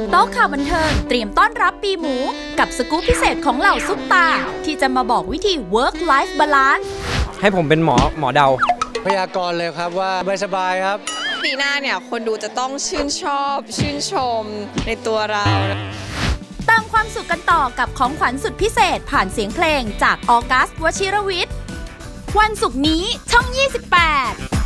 โต๊ะข่าวบันเทิงเตรียมต้อนรับปีหมูกับสกู๊ปพิเศษของเหล่าซุปตาที่จะมาบอกวิธี work life balance ให้ผมเป็นหมอเดาพยากรณ์เลยครับว่าสบายครับปีหน้าเนี่ยคนดูจะต้องชื่นชอบชื่นชมในตัวเราเติมความสุขกันต่อกับของขวัญสุดพิเศษผ่านเสียงเพลงจากออกัส วชิรวิทย์วันศุกร์นี้ช่อง 28